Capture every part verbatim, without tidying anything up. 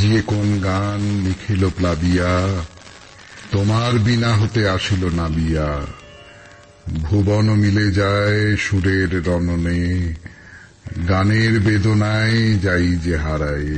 বাজিয়ে কোন গান লিখিল প্লাবিয়া, তোমার বিনা হতে আসিল নাবিয়া। ভুবন মিলে যায় সুরের রণনে, গানের বেদনায় যাই যে হারায়।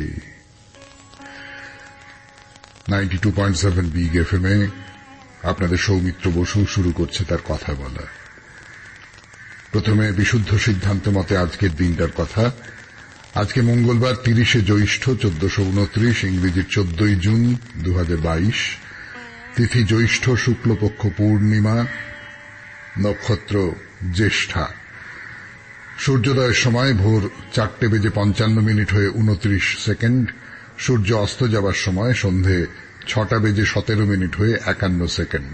Ninety two point seven big FM এ আপনাদের সৌমিত্র বসু শুরু করছে তার কথা বলা। প্রথমে বিশুদ্ধ সিদ্ধান্ত মতে আজকের দিনটার কথা। আজকে মঙ্গলবার তিরিশে জ্যৈষ্ঠ চোদ্দশো উনত্রিশ, ইংরেজির চোদ্দই জুন দু হাজার বাইশ। তিথি জ্যৈষ্ঠ, শুক্লপক্ষ পূর্ণিমা, নক্ষত্র জ্যেষ্ঠা। সূর্যোদয়ের সময় ভোর চারটে বেজে পঞ্চান্ন মিনিট হয়ে উনত্রিশ সেকেন্ড। সূর্য অস্ত যাবার সময় সন্ধে ছটা বেজে সতেরো মিনিট হয়ে একান্ন সেকেন্ড।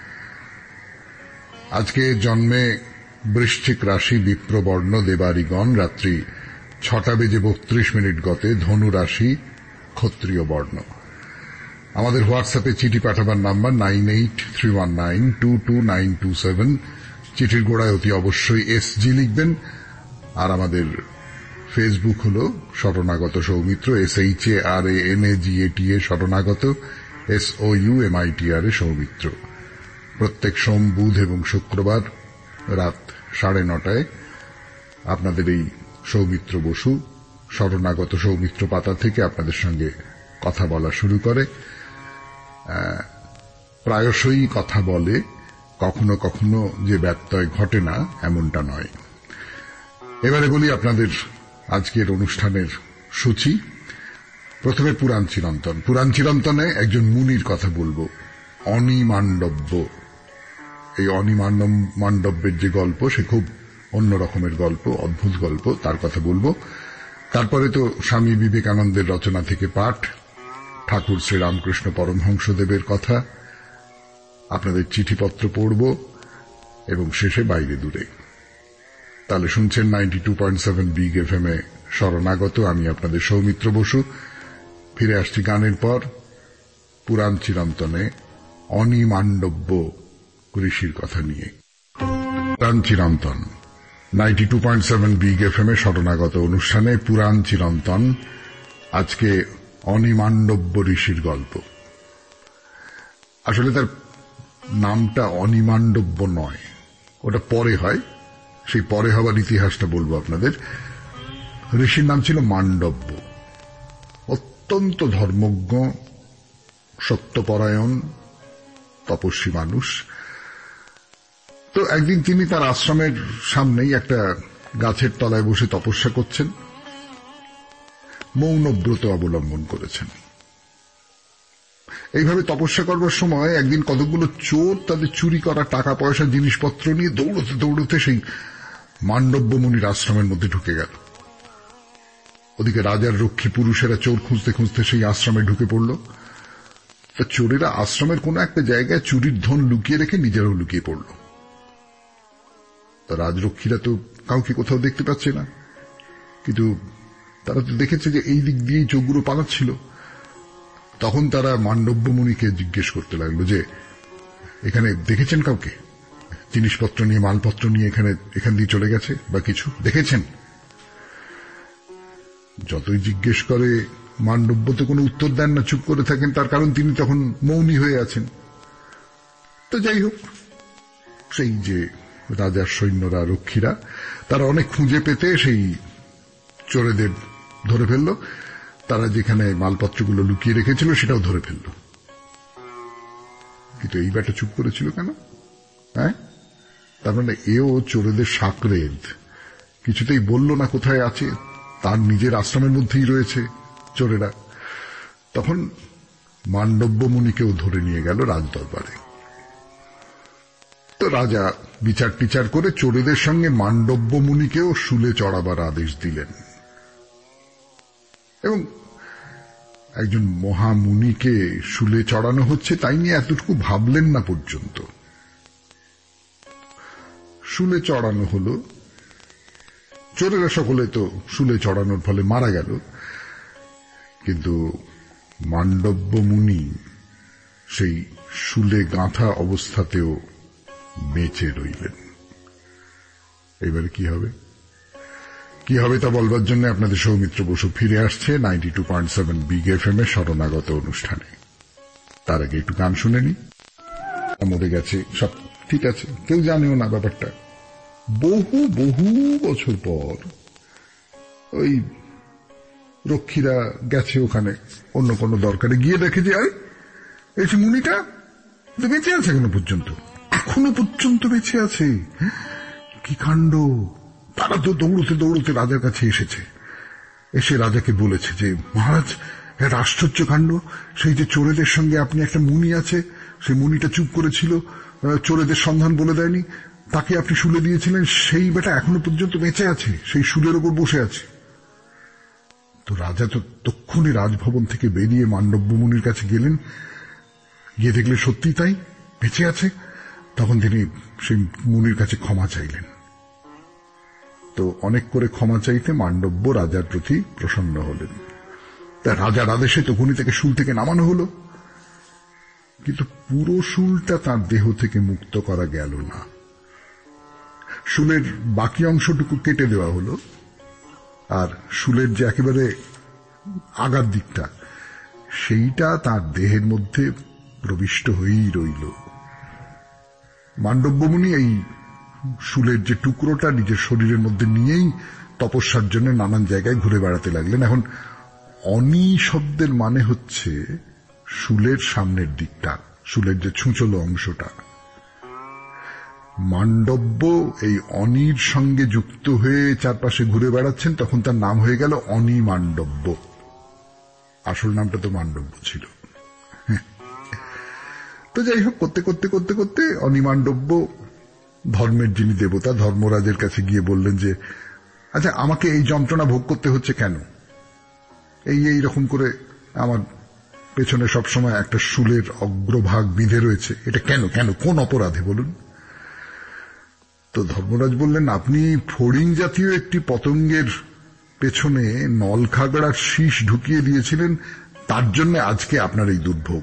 আজকে জন্মে বৃশ্চিক রাশি বিপ্রবর্ণ দেবারিগণ। রাত্রি ছটা বেজে বত্রিশ মিনিট গতে ধনু রাশি ক্ষত্রিয় বর্ণ। আমাদের হোয়াটসঅ্যাপে চিঠি পাঠাবার number nine eight three one nine two two nine two seven. চিঠির গোড়ায় অতি অবশ্যই এস জি লিখবেন। আর আমাদের ফেসবুক হল Sharanagata Soumitra, S H A R A N A G A T A Sharanagata, S O U M I T R A Soumitra. প্রত্যেক সোম, বুধ এবং শুক্রবার রাত সাড়ে নটায় আপনাদের এই সৌমিত্র বসু শরণাগত সৌমিত্র পাতা থেকে আপনাদের সঙ্গে কথা বলা শুরু করে। প্রায়শই কথা বলে, কখনো কখনো যে ব্যত্যয় ঘটে না এমনটা নয়। এবারে বলি আপনাদের আজকের অনুষ্ঠানের সূচি। প্রথমে পুরাণ চিরন্তন। পুরাণ চিরন্তনে একজন মুনির কথা বলবো, অনিমান্ডব্য। এই অনিমান্ডব্যের যে গল্প, সে খুব অন্য রকমের গল্প, অদ্ভুত গল্প, তার কথা বলবো। তারপরে তো স্বামী বিবেকানন্দের রচনা থেকে পাঠ, ঠাকুর শ্রীরামকৃষ্ণ পরমহংসদেবের কথা, আপনাদের চিঠিপত্র পড়ব এবং শেষে বাইরে দূরে। তাহলে শুনছেন ninety two point seven big FM এ শরণাগত। আমি আপনাদের সৌমিত্র বসু। ফিরে আসছি গানের পর। পুরাণ চিরন্তনে অনিমান্ডব্য ঋষির কথা নিয়ে। পুরাণ চিরন্তন ninety two point seven big FM এ শরণাগত অনুষ্ঠানে পুরাণ চিরন্তন। আজকে অনিমান্ডব্য ঋষির গল্প। আসলে তার নামটা অনিমান্ডব্য নয়, ওটা পরে হয়। সেই পরে হবার ইতিহাসটা বলবো আপনাদের। ঋষির নাম ছিল মান্ডব্য। অত্যন্ত ধর্মজ্ঞ, সত্যপরায়ণ, তপস্বী মানুষ। তো একদিন তিনি তার আশ্রমের সামনেই একটা গাছের তলায় বসে তপস্যা করছেন, মৌনব্রত অবলম্বন করেছেন। এইভাবে তপস্যা করবার সময় একদিন কতগুলো চোর তাদের চুরি করা টাকা পয়সা জিনিসপত্র নিয়ে দৌড়তে দৌড়তে সেই মান্ডব্য মুনির আশ্রমের মধ্যে ঢুকে গেল। ওদিকে রাজার রক্ষী পুরুষেরা চোর খুঁজতে খুঁজতে সেই আশ্রমে ঢুকে পড়ল। তা চোরেরা আশ্রমের কোন একটা জায়গায় চুরির ধন লুকিয়ে রেখে নিজেরাও লুকিয়ে পড়ল। তা রাজরক্ষীরা তো কাউকে কোথাও দেখতে পাচ্ছে না, কিন্তু তারা তো দেখেছে যে এই দিক দিয়েই চোরগুলো পালাচ্ছিল। তখন তারা মান্ডব্য মুনিকে জিজ্ঞেস করতে লাগলো যে এখানে দেখেছেন কাউকে, জিনিসপত্র নিয়ে, মালপত্র নিয়ে এখানে এখান দিয়ে চলে গেছে বা কিছু দেখেছেন? যতই জিজ্ঞেস করে মান্ডব্য তো কোনো উত্তর দেন না, চুপ করে থাকেন। তার কারণ তিনি তখন মৌনী হয়ে আছেন। তো যাই হোক, সেই যে রাজার সৈন্যরা, রক্ষীরা, তারা অনেক খুঁজে পেতে সেই চোরেদের ধরে ফেলল। তারা যেখানে মালপত্রগুলো লুকিয়ে রেখেছিল সেটাও ধরে ফেলল। কিন্তু এই ব্যাটা চুপ করেছিল কেন? হ্যাঁ, তার মানে এও চোরেদের সাকরেদ, কিছুতেই বলল না কোথায় আছে। তার নিজের আশ্রমের মধ্যেই রয়েছে চোরেরা। তখন মান্ডব্য মুনিকেও ধরে নিয়ে গেল রাজদরবারে। তো রাজা বিচার টিচার করে চোরেদের সঙ্গে মান্ডব্য মুনিকেও শুলে চড়াবার আদেশ দিলেন। এবং একজন মহামুনিকে শুলে চড়ানো হচ্ছে তাই নিয়ে এতটুকু ভাবলেন না পর্যন্ত। শুলে চড়ানো হলো, চোরেরা সকলে তো শুলে চড়ানোর ফলে মারা গেল, কিন্তু মান্ডব্য মুনি সেই শুলে গাঁথা অবস্থাতেও বেঁচে রইলেন। এবারে কি হবে? কি হবে তা বলবার জন্য আপনাদের সৌমিত্র বসু ফিরে আসছে ninety two point seven big FM এর শরণাগত অনুষ্ঠানে। তার আগে একটু গান শুনে নি। মরে গেছে সব ঠিক আছে, কেউ জানেও না ব্যাপারটা। বহু বহু বছর পর ওই রক্ষীরা গেছে ওখানে অন্য কোনো দরকারে, গিয়ে দেখে যে আরে এই মুনিটা বেঁচে আছে এখনো পর্যন্ত, এখনো পর্যন্ত বেঁচে আছে। কি কাণ্ড! তারা তো দৌড়তে দৌড়তে রাজার কাছে এসেছে, এসে রাজাকে বলেছে যে মহারাজ একটা আশ্চর্য কাণ্ড, সেই যে চোরেদের সঙ্গে আপনি একটা মুনি আছে, সেই মুনিটা চুপ করেছিল, চোরেদের সন্ধান বলে দেয়নি, তাকে আপনি শুলে দিয়েছিলেন, সেই বেটা এখনো পর্যন্ত বেঁচে আছে, সেই শুলের ওপর বসে আছে। তো রাজা তো তক্ষুনি রাজভবন থেকে বেরিয়ে মান্ডব্য মুনির কাছে গেলেন, গিয়ে দেখলে সত্যি তাই, বেঁচে আছে। তখন তিনি সেই মুনির কাছে ক্ষমা চাইলেন। তো অনেক করে ক্ষমা চাইতে মান্ডব্য রাজার প্রতি প্রসন্ন হলেন। তা রাজার আদেশে তখনই তাকে শুল থেকে নামানো হলো, কিন্তু পুরো শুলটা তার দেহ থেকে মুক্ত করা গেল না। শুলের বাকি অংশটুকু কেটে দেওয়া হলো, আর শুলের যে একেবারে আগার দিকটা, সেইটা তার দেহের মধ্যে প্রবিষ্ট হয়েই রইল। মান্ডব্য মুনি এই শুলের যে টুকরোটা নিজের শরীরের মধ্যে নিয়েই তপস্যার জন্য নানান জায়গায় ঘুরে বেড়াতে লাগলেন। এখন অনি শব্দের মানে হচ্ছে শুলের সামনের দিকটা, শুলের যে ছুঁচলো অংশটা। মান্ডব্য এই অনির সঙ্গে যুক্ত হয়ে চারপাশে ঘুরে বেড়াচ্ছেন, তখন তার নাম হয়ে গেল অনি মান্ডব্য। আসল নামটা তো মান্ডব্য ছিল। তো যাই হোক, করতে করতে করতে করতে অনি মান্ডব্য ধর্মের যিনি দেবতা ধর্মরাজের কাছে গিয়ে বললেন যে আচ্ছা, আমাকে এই যন্ত্রণা ভোগ করতে হচ্ছে কেন? এই এই রকম করে আমার পেছনে সবসময় একটা শুলের অগ্রভাগ বিঁধে রয়েছে, এটা কেন কেন কোন অপরাধে বলুন? তো ধর্মরাজ বললেন, আপনি ফড়িং জাতীয় একটি পতঙ্গের পেছনে নলখাগড়ার শীষ ঢুকিয়ে দিয়েছিলেন, তার জন্য আজকে আপনার এই দুর্ভোগ।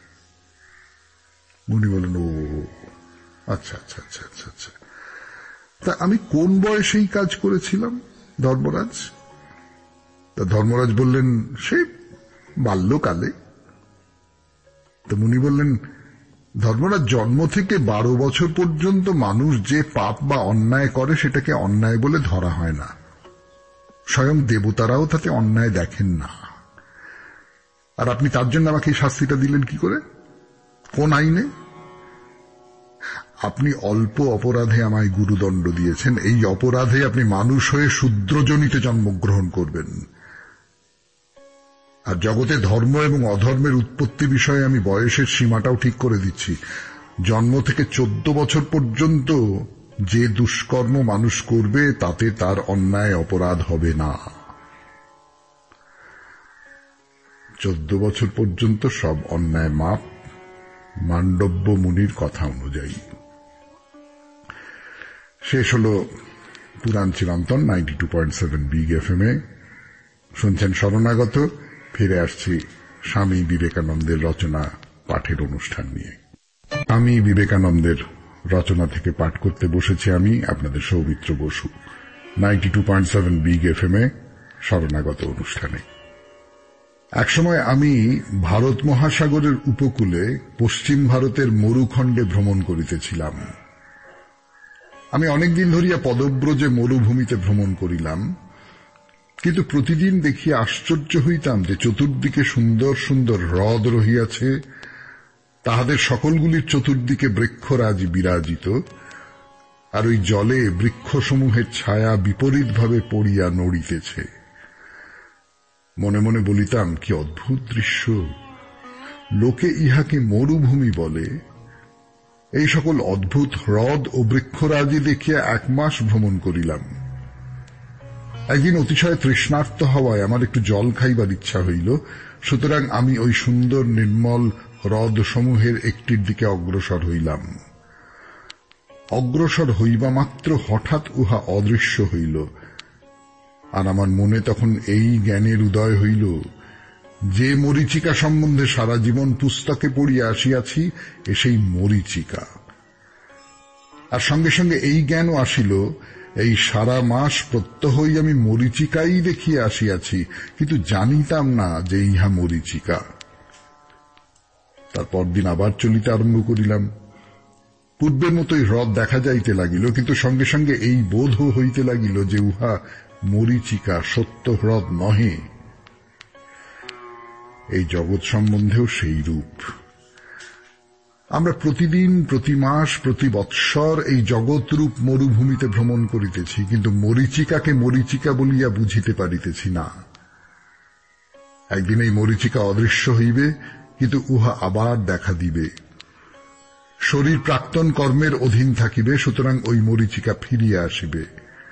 মুনি বলেন, ও আচ্ছা আচ্ছা আচ্ছা আচ্ছা আচ্ছা তা আমি কোন বয়সে এই কাজ করেছিলাম ধর্মরাজ? তা ধর্মরাজ বললেন, সে বাল্যকালে। তো মুনি বললেন, ধর্মরাজ, জন্ম থেকে বারো বছর পর্যন্ত মানুষ যে পাপ বা অন্যায় করে সেটাকে অন্যায় বলে ধরা হয় না, স্বয়ং দেবতারাও তাতে অন্যায় দেখেন না। আর আপনি তার জন্য আমাকে এই শাস্তিটা দিলেন কি করে, কোন আইনে? আপনি অল্প অপরাধে আমায় গুরুদণ্ড দিয়েছেন, এই অপরাধে আপনি মানুষ হয়ে শূদ্রজনিতে জন্মগ্রহণ করবেন। আর জগতে ধর্ম এবং অধর্মের উৎপত্তি বিষয়ে আমি বয়সের সীমাটাও ঠিক করে দিচ্ছি। জন্ম থেকে চোদ্দ বছর পর্যন্ত যে দুষ্কর্ম মানুষ করবে তাতে তার অন্যায় অপরাধ হবে না। চোদ্দ বছর পর্যন্ত সব অন্যায় মাপ, মান্ডব্য মুনির কথা অনুযায়ী। শেষ হল পুরাণ চিরন্তন ninety two point seven big FM এ। শুনছেন শরণাগত। ফিরে আসছি স্বামী বিবেকানন্দের রচনা পাঠের অনুষ্ঠান নিয়ে। স্বামী বিবেকানন্দের রচনা থেকে পাঠ করতে বসেছি আমি, আপনাদের Soumitra Basu, ninety two point seven big FM এ শরণাগত অনুষ্ঠানে। একসময় আমি ভারত মহাসাগরের উপকূলে পশ্চিম ভারতের মরুখণ্ডে ভ্রমণ করিতেছিলাম। আমি অনেকদিন ধরিয়া পদব্রজে মরুভূমিতে ভ্রমণ করিলাম, কিন্তু প্রতিদিন দেখিয়া আশ্চর্য হইতাম যে চতুর্দিকে সুন্দর সুন্দর হ্রদ রহিয়াছে, তাহাদের সকলগুলির চতুর্দিকে বৃক্ষরাজ বিরাজিত, আর ওই জলে বৃক্ষসমূহের ছায়া বিপরীতভাবে পড়িয়া নড়িতেছে। মনে মনে বলিতাম, কি অদ্ভুত দৃশ্য! লোকে ইহাকে মরুভূমি বলে। এই সকল অদ্ভুত হ্রদ ও বৃক্ষরাজি দেখিয়া এক মাস ভ্রমণ করিলাম। একদিন অতিশয় তৃষ্ণার্ত হওয়ায় আমার একটু জল খাইবার ইচ্ছা হইল, সুতরাং আমি ওই সুন্দর নির্মল হ্রদ সমূহের একটির দিকে অগ্রসর হইলাম। অগ্রসর হইবা মাত্র হঠাৎ উহা অদৃশ্য হইল, আর আমার মনে তখন এই জ্ঞানের উদয় হইল, যে মরীচিকা সম্বন্ধে সারা জীবন পুস্তকে পড়িয়া আসিয়াছি, এ সেই মরীচিকা। আর সঙ্গে সঙ্গে এই জ্ঞানও আসিল এই সারা মাস প্রত্যহই আমি মরীচিকাই দেখিয়া আসিয়াছি, কিন্তু জানিতাম না যে ইহা মরীচিকা। তারপর দিন আবার চলিতে আরম্ভ করিলাম। পূর্বের মতোই হ্রদ দেখা যাইতে লাগিল, কিন্তু সঙ্গে সঙ্গে এই বোধ হইতে লাগিল যে উহা মরীচিকা, সত্য হ্রদ নহে। এই জগৎ সম্বন্ধেও সেই রূপ। আমরা প্রতিদিন, প্রতি মাস, প্রতি বৎসর এই জগৎরূপ মরুভূমিতে ভ্রমণ করিতেছি, কিন্তু মরীচিকাকে মরীচিকা বলিয়া বুঝিতে পারিতেছি না। একদিন এই মরীচিকা অদৃশ্য হইবে, কিন্তু উহা আবার দেখা দিবে। শরীর প্রাক্তন কর্মের অধীন থাকিবে, সুতরাং ওই মরীচিকা ফিরিয়া আসিবে।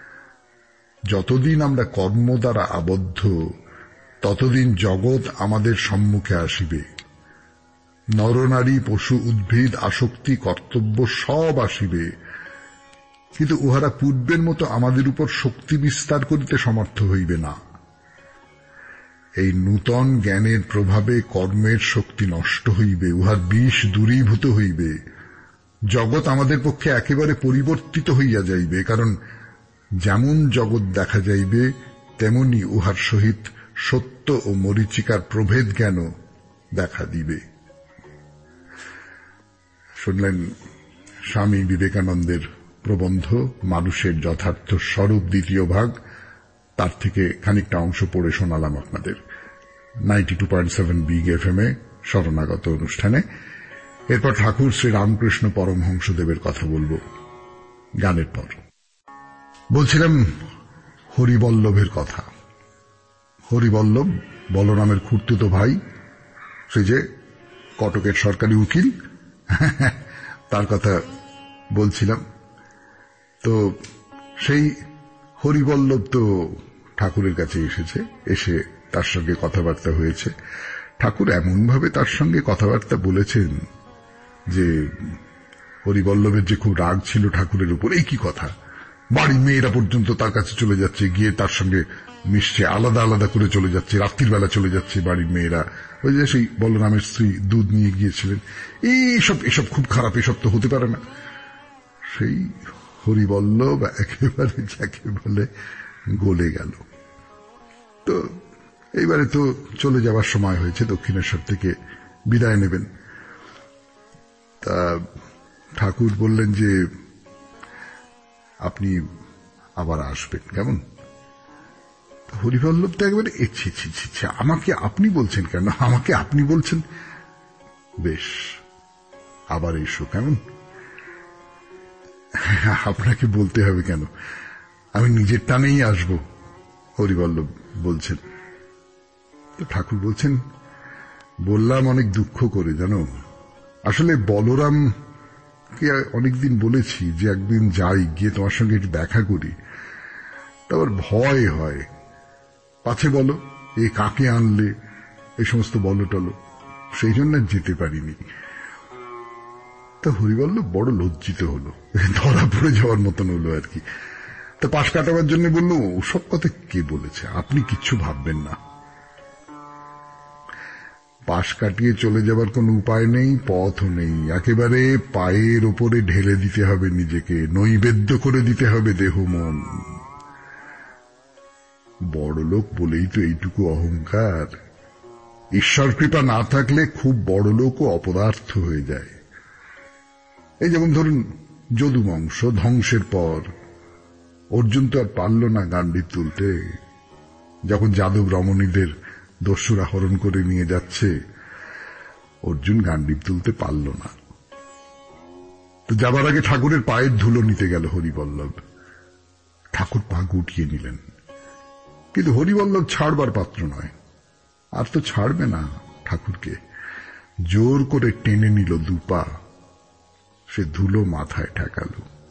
যতদিন আমরা কর্ম দ্বারা আবদ্ধ, ততদিন জগৎ আমাদের সম্মুখে আসিবে। নরনারী, পশু, উদ্ভিদ, আসক্তি, কর্তব্য সব আসিবে, কিন্তু উহারা পূর্বের মতো আমাদের উপর শক্তি বিস্তার করিতে সমর্থ হইবে না। এই নূতন জ্ঞানের প্রভাবে কর্মের শক্তি নষ্ট হইবে, উহার বিষ দূরীভূত হইবে। জগৎ আমাদের পক্ষে একেবারে পরিবর্তিত হইয়া যাইবে, কারণ যেমন জগৎ দেখা যাইবে তেমনি উহার সহিত সত্য ও মরীচিকার প্রভেদ জ্ঞান দেখা দিবে। শুনলেন স্বামী বিবেকানন্দের প্রবন্ধ মানুষের যথার্থ স্বরূপ, দ্বিতীয় ভাগ। তার থেকে খানিকটা অংশ পড়ে শোনালাম আপনাদের ninety two point seven big F M এ শরণাগত অনুষ্ঠানে। এরপর ঠাকুর শ্রী রামকৃষ্ণ পরমহংসদেবের কথা বলবো গানের পর। বলছিলাম হরিবল্লভের কথা। হরিবল্লভ বলরামের খুড়তুতো ভাই, সে যে কটকের সরকারি উকিল, তার কথা বলছিলাম। তো সেই হরিবল্লভ তো ঠাকুরের কাছে এসেছে, এসে তার সঙ্গে কথাবার্তা হয়েছে। ঠাকুর এমনভাবে তার সঙ্গে কথাবার্তা বলেছেন যে হরিবল্লভের যে খুব রাগ ছিল ঠাকুরের উপর। এই কি কথা, বাড়ির মেয়েরা পর্যন্ত তার কাছে চলে যাচ্ছে, গিয়ে তার সঙ্গে মিশছে, আলাদা আলাদা করে চলে যাচ্ছে, রাত্রির বেলা চলে যাচ্ছে বাড়ির মেয়েরা। ওই যে সেই বলরামের স্ত্রী দুধ নিয়ে গিয়েছিলেন, এইসব এসব খুব খারাপ, এসব তো হতে পারে না। সেই হরিবল্লভ একেবারে যাকে বলে গলে গেল। তো এইবারে তো চলে যাওয়ার সময় হয়েছে, দক্ষিণেশ্বর থেকে বিদায় নেবেন। তা ঠাকুর বললেন যে আপনি আবার আসবেন, কেমন? হরিবল্লভ তো একবারে ছি ছি ছি ছি, আমাকে আপনি বলছেন কেন? আমাকে আপনি বলছেন? বেশ, আবার এসো, কেমন? আপনাকে বলতে হবে কেন, আমি নিজের টানেই আসব, হরিবল্লভ বলছেন। তো ঠাকুর বলছেন, বললাম অনেক দুঃখ করে, জানো। আসলে বলরামকে অনেকদিন বলেছি যে একদিন যাই, গিয়ে তোমার সঙ্গে একটু দেখা করি। তারপর ভয় হয়, পাছে বলো এ কাকে আনলে, এই সমস্ত বলো টলো, সেই জন্য যেতে পারিনি। তা হরিবল্লভ বড় লজ্জিত হলো, ধরা পড়ে যাওয়ার মতন হলো আর কি। তা পাশ কাটাবার জন্য বলল, ওসব কথা কে বলেছে, আপনি কিচ্ছু ভাববেন না। পাশ কাটিয়ে চলে যাবার কোন উপায় নেই, পথও নেই, একেবারে পায়ের ওপরে ঢেলে দিতে হবে নিজেকে, নৈবেদ্য করে দিতে হবে দেহ মন। বড় লোক বলেই তো এইটুকু অহংকার। ঈশ্বর কৃপা না থাকলে খুব বড় লোকও অপদার্থ হয়ে যায়। এই যেমন ধরুন যদুবংশ ধ্বংসের পর অর্জুন তো আর পারল না গান্ডীব তুলতে। যখন যাদব রমণীদের দস্যুরা হরণ করে নিয়ে যাচ্ছে, অর্জুন গান্ডীব তুলতে পারল না। তো যাবার আগে ঠাকুরের পায়ের ধুলো নিতে গেল হরিবল্লভ। ঠাকুর পা গুটিয়ে নিলেন, কিন্তু হরিবল্লভ ছাড়বার পাত্র নয়, আর তো ছাড়বে না ঠাকুরকে। জোর করে টেনে নিল দুপা, সে ধুলো মাথায় ঠেকাল।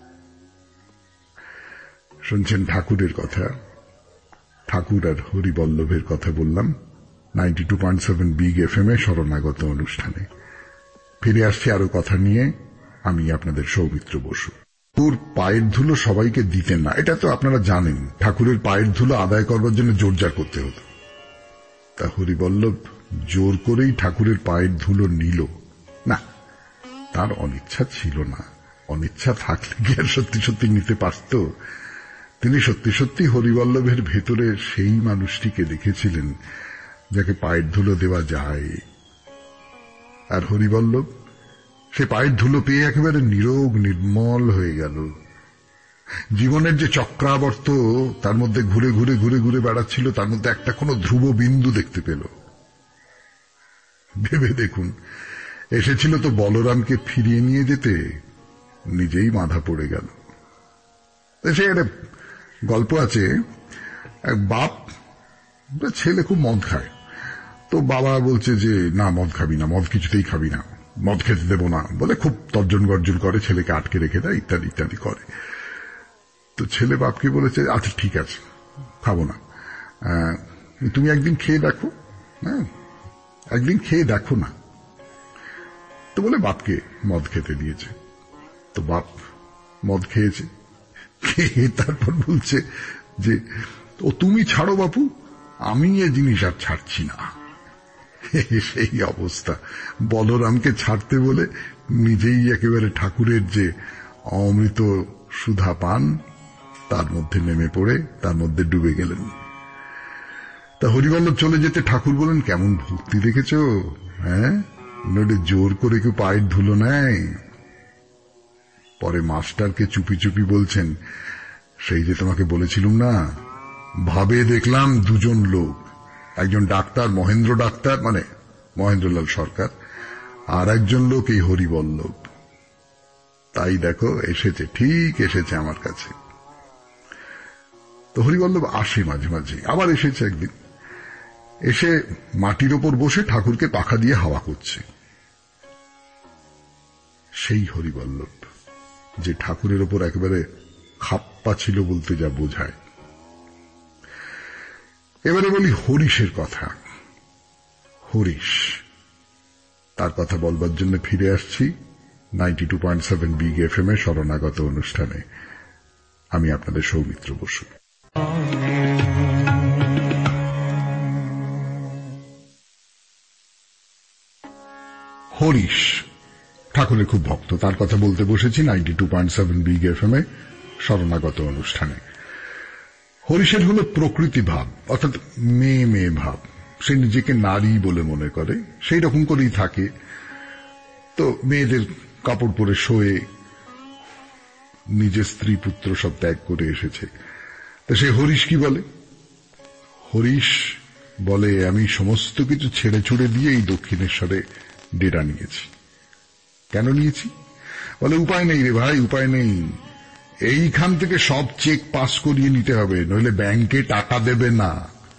শুনছেন ঠাকুরের কথা। ঠাকুর আর হরিবল্লভের কথা বললাম ninety two point seven big F M এ শরণাগত অনুষ্ঠানে। ফিরে আসছি আরো কথা নিয়ে, আমি আপনাদের সৌমিত্র বসু। ঠাকুর পায়ের ধুলো সবাইকে দিতেন না, এটা তো আপনারা জানেন। ঠাকুরের পায়ের ধুলো আদায় করবার জন্য জোরজার করতে হতো। তা হরিবল্লভ জোর করেই ঠাকুরের পায়ের ধুলো নিল না, তার অনিচ্ছা ছিল না। অনিচ্ছা থাকলে কি আর সত্যি সত্যি নিতে পারত? তিনি সত্যি সত্যি হরিবল্লভের ভেতরে সেই মানুষটিকে দেখেছিলেন যাকে পায়ের ধুলো দেওয়া যায়। আর হরিবল্লভ সে পায়ের ধুলো পেয়ে একেবারে নীরব নির্মল হয়ে গেল। জীবনের যে চক্রাবর্ত তার মধ্যে ঘুরে ঘুরে ঘুরে ঘুরে বেড়াচ্ছিল, তার মধ্যে একটা কোনো ধ্রুব বিন্দু দেখতে পেল। ভেবে দেখুন, এসেছিল তো বলরামকে ফিরিয়ে নিয়ে যেতে, নিজেই বাঁধা পড়ে গেল। সে একটা গল্প আছে, এক বাপ ছেলে খুব মদ খায়, তো বাবা বলছে যে না মদ খাবি না, মদ কিছুতেই খাবি না, মদ খেতে দেবো না বলে খুব তর্জন গর্জন করে, ছেলেকে আটকে রেখে দেয়, ইত্যাদি ইত্যাদি করে। তো ছেলে বাপকে বলেছে আচ্ছা ঠিক আছে খাবো না, তুমি একদিন খেয়ে দেখো, হ্যাঁ একদিন খেয়ে দেখো না। তো বলে বাপকে মদ খেতে দিয়েছে। তো বাপ মদ খেয়েছে, খেয়ে তারপর বলছে যে ও তুমি ছাড়ো বাপু, আমি এ জিনিস আর ছাড়ছি না। সেই অবস্থা, বলরামকে ছাড়তে বলে নিজেই একেবারে ঠাকুরের যে অমৃত সুধা পান তার মধ্যে নেমে পড়ে তার মধ্যে ডুবে গেলেন। তা হরিবল্লভ চলে যেতে ঠাকুর বলেন কেমন ভক্তি দেখেছ, হ্যাঁ নইলে জোর করে কেউ পায়ের ধুলো নেয়। পরে মাস্টারকে চুপি চুপি বলছেন, সেই যে তোমাকে বলেছিলুম না, ভাবে দেখলাম দুজন লোক, একজন ডাক্তার মহেন্দ্র ডাক্তার মানে মহেন্দ্রলাল সরকার, আর একজন লোক এই হরিবল্লভ। তাই দেখো এসেছে, ঠিক এসেছে আমার কাছে। তো হরিবল্লভ আসে মাঝে মাঝে, আবার এসেছে একদিন, এসে মাটির ওপর বসে ঠাকুরকে পাখা দিয়ে হাওয়া করছে। সেই হরিবল্লভ যে ঠাকুরের ওপর একেবারে খাপ্পা ছিল বলতে যা বোঝায়। এবারে বলি হরিশের কথা। হরিশ, তার কথা বলবার জন্য ফিরে আসছি ninety two point seven big F M এ শরণাগত অনুষ্ঠানে। আমি আপনাদের সৌমিত্র বসু। হরিশ ঠাকুরের খুব ভক্ত, তার কথা বলতে বসেছি ninety two point seven big F M এ শরণাগত অনুষ্ঠানে। হরিশের হল প্রকৃতি ভাব, অর্থাৎ মেয়ে মেয়ে ভাব। সে নিজেকে নারী বলে মনে করে, সেই রকম করেই থাকে। তো মেয়েদের কাপড় পরে শোয়ে, নিজের স্ত্রী পুত্র সব ত্যাগ করে এসেছে। তো সে হরিশ কি বলে? হরিশ বলে আমি সমস্ত কিছু ছেড়ে ছুড়ে দিয়ে এই দক্ষিণেশ্বরে ডেরা নিয়েছি। কেন নিয়েছি? বলে উপায় নেই রে ভাই, উপায় নেই, এইখান থেকে সব চেক পাস করিয়ে নিতে হবে, নইলে ব্যাংকে টাকা দেবে না।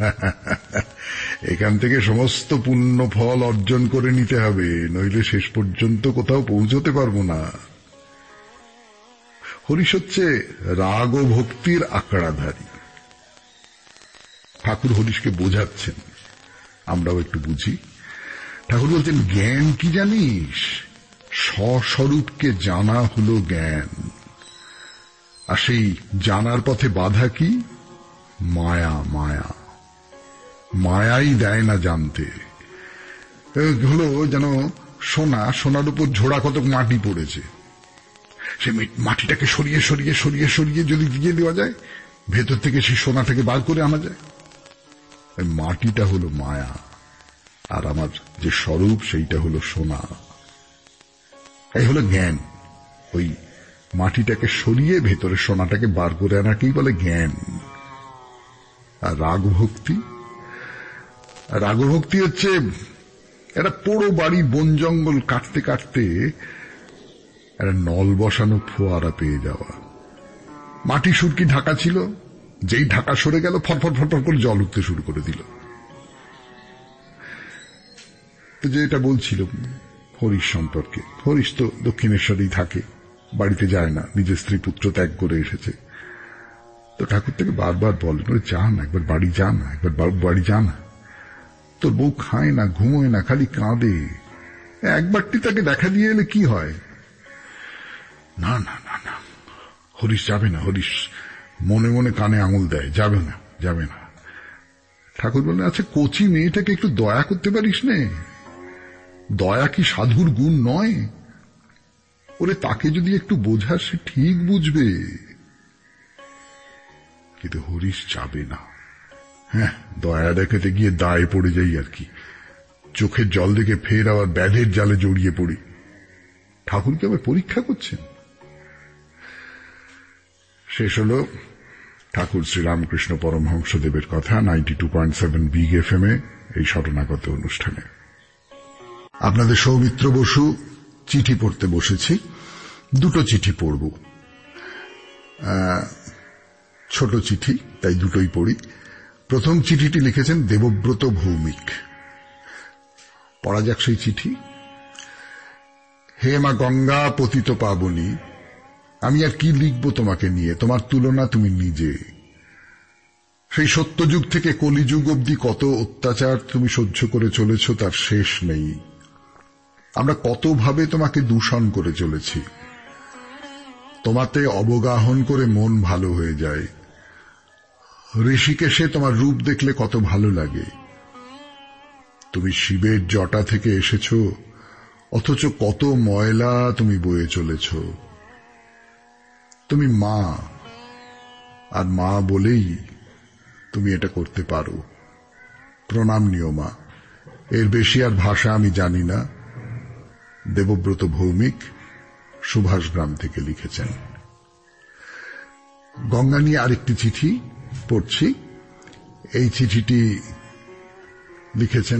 এখান থেকে সমস্ত পুণ্য ফল অর্জন করে নিতে হবে, নইলে শেষ পর্যন্ত কোথাও পৌঁছতে পারবো না। হরিশ হচ্ছে রাগ ও ভক্তির আঁকড়াধারী। ঠাকুর হরিশকে বোঝাচ্ছেন, আমরাও একটু বুঝি। ঠাকুর বলছেন জ্ঞান কি জানিস? স্বস্বরূপকে জানা হলো জ্ঞান। আর সেই জানার পথে বাধা কি? মায়া। মায়া মায়াই দেয় না জানতে। হলো যেন সোনা, সোনার উপর ঝোড়া কতক মাটি পড়েছে, সে মাটিটাকে সরিয়ে সরিয়ে সরিয়ে সরিয়ে যদি দিয়ে দেওয়া যায়, ভেতর থেকে সেই সোনাটাকে বার করে আনা যায়। মাটিটা হলো মায়া, আর আমার যে স্বরূপ সেইটা হলো সোনা। এই হলো জ্ঞান। ওই মাটিটাকে সরিয়ে ভেতরে সোনাটাকে বার করে আনাকেই বলে জ্ঞান। আর রাগ ভক্তি, রাগ ভক্তি হচ্ছে একটা পোড়ো বাড়ি বন জঙ্গল কাটতে কাটতে একটা নল বসানো ফোয়ারা পেয়ে যাওয়া। মাটি সুরকি ঢাকা ছিল, যেই ঢাকা সরে গেল ফটফট ফটফট করে জল উঠতে শুরু করে দিল। তো যেটা বলছিল হরিশ সম্পর্কে, হরিশ তো দক্ষিণেশ্বরেই থাকে, বাড়িতে যায় না, নিজের স্ত্রী পুত্র ত্যাগ করে এসেছে। তো ঠাকুর থেকে বারবার বলেন যা না, একবার বাড়ি যা না, একবার বাড়ি যা না, তোর বউ খায় না, ঘুমোয় না, খালি কাঁদে, একবারটি তাকে দেখা দিয়ে এলে কি হয়? না না না না, হরিশ যাবে না। হরিশ মনে মনে কানে আঙুল দেয়, যাবে না যাবে না। ঠাকুর বলেন আচ্ছা কচি মেয়েটাকে একটু দয়া করতে পারিস নে? দয়া কি সাধুর গুণ নয়? ওরে তাকে যদি একটু বোঝাস সে ঠিক বুঝবে। কিন্তু হরিশ যাবে না। হ্যাঁ, দয়া দেখাতে গিয়ে দায়ে পড়ে যাই আর কি। চোখের জল দেখে ফের আবার ব্যাধের জালে জড়িয়ে পড়ি। ঠাকুরকে আবার পরীক্ষা করছেন। শেষ হল ঠাকুর শ্রীরামকৃষ্ণ পরমহংসদেবের কথা ninety two point seven big F M এ এই শরণাগত অনুষ্ঠানে। আপনাদের সৌমিত্র বসু চিঠি পড়তে বসেছি। দুটো চিঠি পড়ব, ছোট চিঠি, তাই দুটোই পড়ি। প্রথম চিঠিটি লিখেছেন দেবব্রত ভৌমিক। পড়া যাক সেই চিঠি। হে মা গঙ্গা পতিত পাবনী, আমি আর কি লিখব তোমাকে নিয়ে, তোমার তুলনা তুমি নিজে। সেই সত্যযুগ থেকে কলিযুগ অবধি কত অত্যাচার তুমি সহ্য করে চলেছ তার শেষ নেই। আমরা কতভাবে তোমাকে দূষণ করে চলেছি। তোমাতে অবগাহন করে মন ভালো হয়ে যায়। ঋষিকেশে তোমার রূপ দেখলে কত ভালো লাগে। তুমি শিবের জটা থেকে এসেছ, অথচ কত ময়লা তুমি বয়ে চলেছ। তুমি মা, আর মা বলেই তুমি এটা করতে পারো। প্রণাম নিও মা। এর বেশি আর ভাষা আমি জানি না। দেবব্রত ভৌমিক, সুভাষগ্রাম থেকে লিখেছেন। গঙ্গা নিয়ে আরেকটি চিঠি পড়ছি। এই চিঠিটি লিখেছেন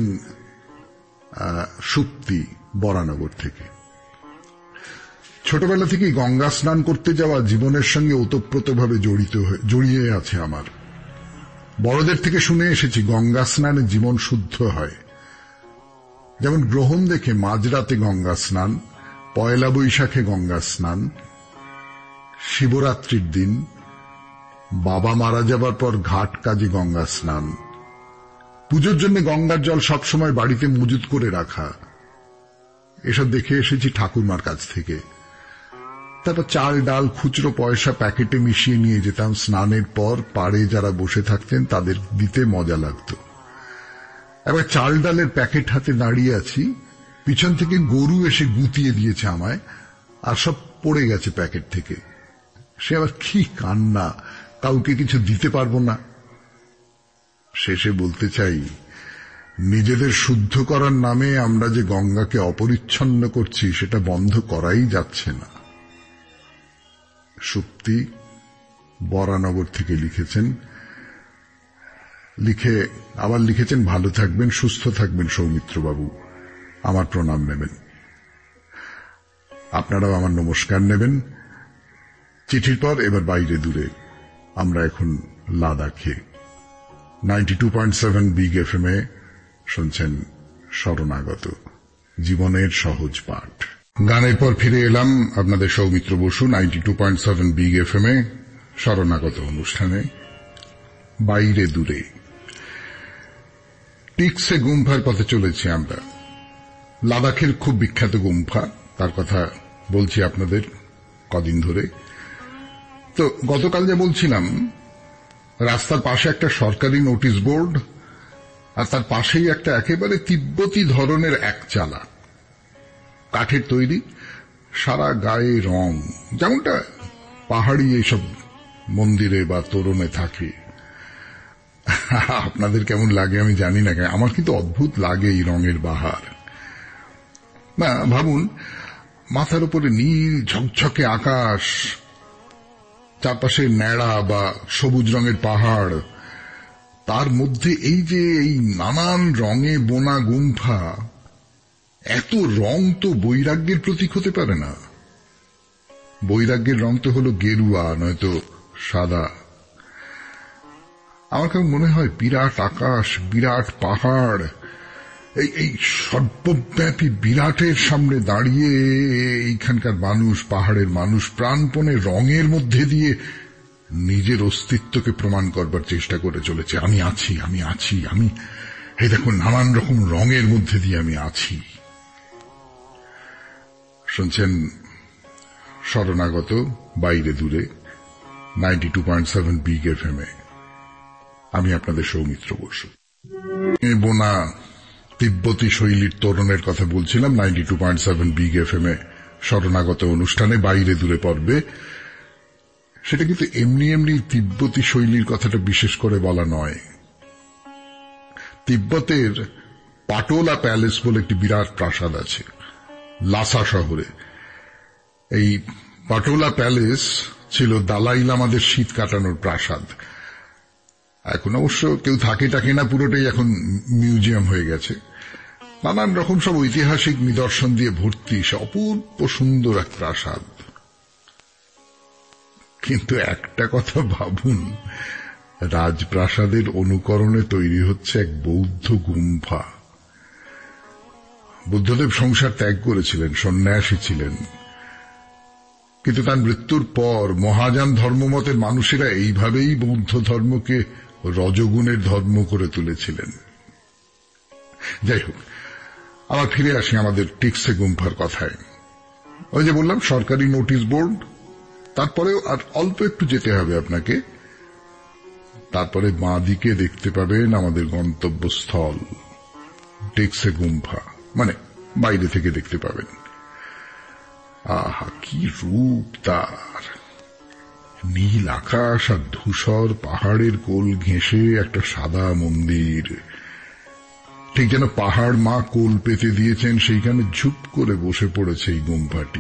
সুপ্তি, বরানগর থেকে। ছোটবেলা থেকেই গঙ্গা স্নান করতে যাওয়া জীবনের সঙ্গে ওতপ্রোতভাবে জড়িত জড়িয়ে আছে আমার। বড়দের থেকে শুনে এসেছি গঙ্গা স্নানে জীবন শুদ্ধ হয়। যেমন গ্রহণ দেখে মাঝরাতে গঙ্গা স্নান, পয়লা বৈশাখে গঙ্গা স্নান, শিবরাত্রির দিন, বাবা মারা যাবার পর ঘাট কাজে গঙ্গা স্নান, পুজোর জন্য গঙ্গার জল সবসময় বাড়িতে মজুত করে রাখা, এসব দেখে এসেছি ঠাকুরমার কাছ থেকে। তারপর চাল ডাল খুচরো পয়সা প্যাকেটে মিশিয়ে নিয়ে যেতাম। স্নানের পর পাড়ে যারা বসে থাকতেন তাদের দিতে মজা লাগত। এবার চাল ডালের প্যাকেট হাতে দাঁড়িয়ে আছি, পিছন থেকে গরু এসে গুতিয়ে দিয়েছে আমায়, আর সব পড়ে গেছে প্যাকেট থেকে। সে আবার কি কান্না, কাউকে কিছু দিতে পারবো না। শেষে বলতে চাই, নিজেদের শুদ্ধ করার নামে আমরা যে গঙ্গাকে অপরিচ্ছন্ন করছি সেটা বন্ধ করাই যাচ্ছে না। সুপ্তি, বরানগর থেকে লিখেছেন। লিখে আবার লিখেছেন, ভালো থাকবেন, সুস্থ থাকবেন সৌমিত্রবাবু, আমার প্রণাম নেবেন। আপনারাও আমার নমস্কার নেবেন। চিঠির পর এবার বাইরে দূরে, আমরা এখন লাদাখে। Ninety two point seven big F M এ শুনছেন শরণাগত, জীবনের সহজ পাঠ। গানের পর ফিরে এলাম আপনাদের Soumitra Basu ninety two point seven big F M এ শরণাগত অনুষ্ঠানে বাইরে দূরে। টিক্সে গুম্ফার পথে চলেছি আমরা। লাদাখের খুব বিখ্যাত গুম্ফা, তার কথা বলছি আপনাদের কদিন ধরে। তো গতকাল যা বলছিলাম, রাস্তার পাশে একটা সরকারি নোটিশ বোর্ড, আর তার পাশেই একটা একেবারে তিব্বতী ধরনের একচালা, কাঠের তৈরি, সারা গায়ে রং, যেমনটা পাহাড়ি এইসব মন্দিরে বা তোরণে থাকে। আপনাদের কেমন লাগে আমি জানি না, আমার কিন্তু অদ্ভুত লাগে এই রঙের বাহার। না, ভাবুন, মাথার উপরে নীল ঝকঝকে আকাশ, চারপাশে ন্যাড়া বা সবুজ রঙের পাহাড়, তার মধ্যে এই যে এই নানান রঙে বোনা গুম্ফা। এত রং তো বৈরাগ্যের প্রতীক হতে পারে না। বৈরাগ্যের রং তো হলো গেরুয়া, নয়তো সাদা। আমার কেমন মনে হয় বিরাট আকাশ, বিরাট পাহাড়, এই এই সর্বব্যাপী বিরাটের সামনে দাঁড়িয়ে এইখানকার মানুষ, পাহাড়ের মানুষ প্রাণপণে রঙের মধ্যে দিয়ে নিজের অস্তিত্বকে প্রমাণ করবার চেষ্টা করে চলেছে। আমি আছি, আমি আছি, আমি এই দেখুন নানান রকম রঙের মধ্যে দিয়ে আমি আছি। শুনছেন শরণাগত, বাইরে দূরে, ninety two point seven big F M এ। আমি আপনাদের সৌমিত্র বসু। বোনা তিব্বতী শৈলীর তোরণের কথা বলছিলাম ninety two point seven big F M এ শরণাগত অনুষ্ঠানে বাইরে দূরে পর্বে। সেটা কিন্তু এমনি এমনি তিব্বতী শৈলীর কথাটা বিশেষ করে বলা নয়। তিব্বতের পাটোলা প্যালেস বলে একটি বিরাট প্রাসাদ আছে লাসা শহরে। এই পাটোলা প্যালেস ছিল দালাই লামাদের শীত কাটানোর প্রাসাদ। এখন অবশ্য কেউ থাকে টাকে না, পুরোটাই এখন মিউজিয়াম হয়ে গেছে। নানান রকম সব ঐতিহাসিক নিদর্শন দিয়ে ভর্তি, সে অপূর্ব সুন্দর এক প্রাসাদ। কিন্তু একটা কথা ভাবুন, রাজপ্রাসাদের অনুকরণে তৈরি হচ্ছে এক বৌদ্ধ গুম্ফা। বুদ্ধদেব সংসার ত্যাগ করেছিলেন, সন্ন্যাসী ছিলেন, কিন্তু তার মৃত্যুর পর মহাযান ধর্মমতের মানুষেরা এইভাবেই বৌদ্ধ ধর্মকে রজগুণের ধর্ম করে তুলেছিলেন। যাই হোক, আবার ফিরে আসি আমাদের টিকসে গুম্ফার কথায়। ওই যে বললাম সরকারি নোটিশ বোর্ড, তারপরেও আর অল্প একটু যেতে হবে আপনাকে, তারপরে বাঁ দিকে দেখতে পাবেন আমাদের গন্তব্যস্থল টিকসে গুম্ফা, মানে বাইরে থেকে দেখতে পাবেন। আহা, কি রূপ তার! নীল আকাশ আর ধূসর পাহাড়ের কোল ঘেঁষে একটা সাদা মন্দির, ঠিক যেন পাহাড় মা কোল পেতে দিয়েছেন, সেইখানে ঝুপ করে বসে পড়েছে এই গুম্ফাটি।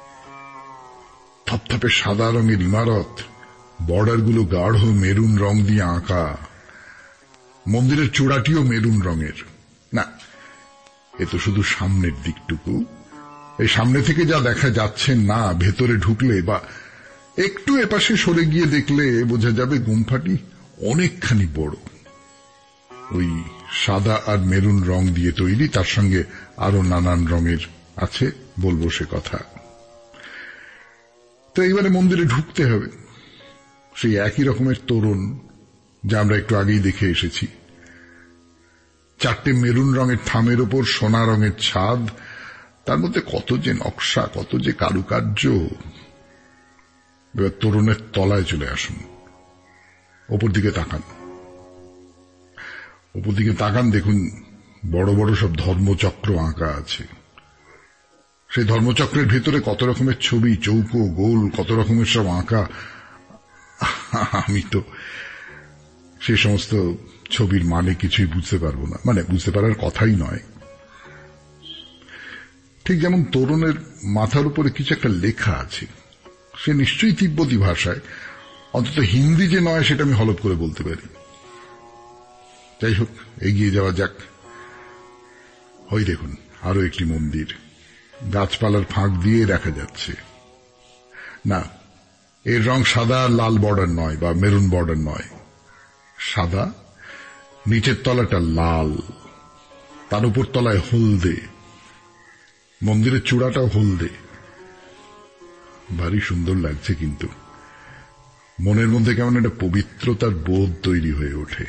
থপথপে সাদা রঙের ইমারত, বর্ডারগুলো গাঢ় মেরুন রং দিয়ে আঁকা, মন্দিরের চূড়াটিও মেরুন রঙের। না, এ তো শুধু সামনের দিকটুকু। এই সামনে থেকে যা দেখা যাচ্ছে না, ভেতরে ঢুকলে বা একটু এপাশে সরে গিয়ে দেখলে বোঝা যাবে গুম্ফাটি অনেকখানি বড়। ওই সাদা আর মেরুন রং দিয়ে তৈরি, তার সঙ্গে আরো নানান রঙের আছে, বলবো সে কথা। তো এইবারে মন্দিরে ঢুকতে হবে। সেই একই রকমের তোরণ যা আমরা একটু আগেই দেখে এসেছি, চারটে মেরুন রঙের থামের ওপর সোনা রঙের ছাদ, তার মধ্যে কত যে নকশা, কত যে কারুকার্য। এবার তোরণের তলায় চলে আসুন, ওপর দিকে তাকান। ওপর দিকে তাকান, দেখুন বড় বড় সব ধর্মচক্র আঁকা আছে। সেই ধর্মচক্রের ভেতরে কত রকমের ছবি, চৌকো গোল, কত রকমের সব আঁকা। আমি তো সে সমস্ত ছবির মানে কিছুই বুঝতে পারবো না, মানে বুঝতে পারার কথাই নয়। ঠিক যেমন তোরণের মাথার উপরে কিছু একটা লেখা আছে, সে নিশ্চয়ই তিব্বতী ভাষায়, অন্তত হিন্দি যে নয় সেটা আমি হলপ করে বলতে পারি। যাই হোক, এগিয়ে যাওয়া যাক। ওই দেখুন আরো একটি মন্দির, গাছপালার ফাঁক দিয়ে দেখা যাচ্ছে। না, এর রং সাদা লাল বর্ডার নয় বা মেরুন বর্ডার নয়, সাদা, নিচের তলাটা লাল, তার উপর তলায় হলদে, মন্দিরের চূড়াটাও হলদে। ভারী সুন্দর লাগছে, কিন্তু মনের মধ্যে কেমন একটা পবিত্রতার বোধ তৈরি হয়ে ওঠে।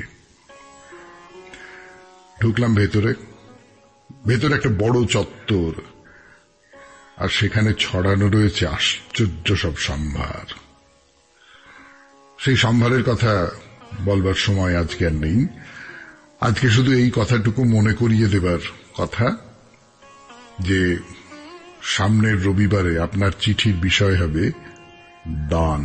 ঢুকলাম ভেতরে। ভেতরে একটা বড় চত্বর, আর সেখানে ছড়ানো রয়েছে আশ্চর্য সব সম্ভার। সেই সম্ভারের কথা বলবার সময় আজকে আর নেই। আজকে শুধু এই কথাটুকু মনে করিয়ে দেবার কথা যে সামনের রবিবারে আপনার চিঠির বিষয় হবে দান।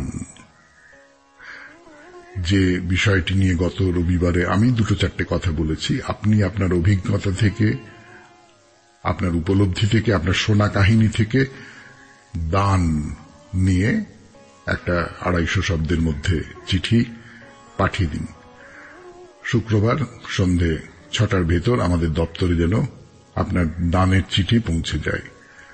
যে বিষয়টি নিয়ে গত রবিবারে আমি দুটো চারটে কথা বলেছি, আপনি আপনার অভিজ্ঞতা থেকে, আপনার উপলব্ধি থেকে, আপনার শোনা কাহিনী থেকে দান নিয়ে একটা আড়াইশো শব্দের মধ্যে চিঠি পাঠিয়ে দিন। শুক্রবার সন্ধে ছটার ভেতর আমাদের দপ্তরে যেন আপনার দানের চিঠি পৌঁছে যায়।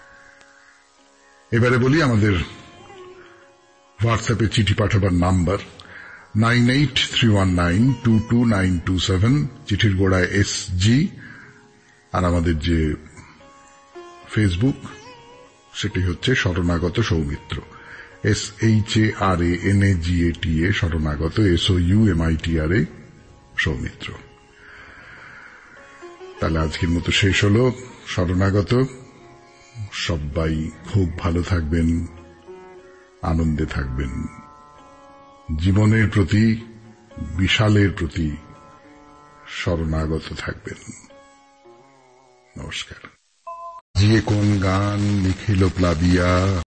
এবারে বলি আমাদের হোয়াটসঅ্যাপে চিঠি পাঠাবার number nine eight three one nine two two nine two seven, চিঠির গোড়ায় এস জি, আর আমাদের যে ফেসবুক সেটি হচ্ছে Sharanagata Soumitra, S H A R A N A G A T A, Sharanagata, S O U M I T R A, Soumitra. তাহলে আজকের মতো শেষ হলো শরণাগত। সবাই খুব ভালো থাকবেন, আনন্দে থাকবেন, জীবনের প্রতি, বিশালের প্রতি শরণাগত থাকবেন। নমস্কার। যে কোন গান লিখিল প্লাবিয়া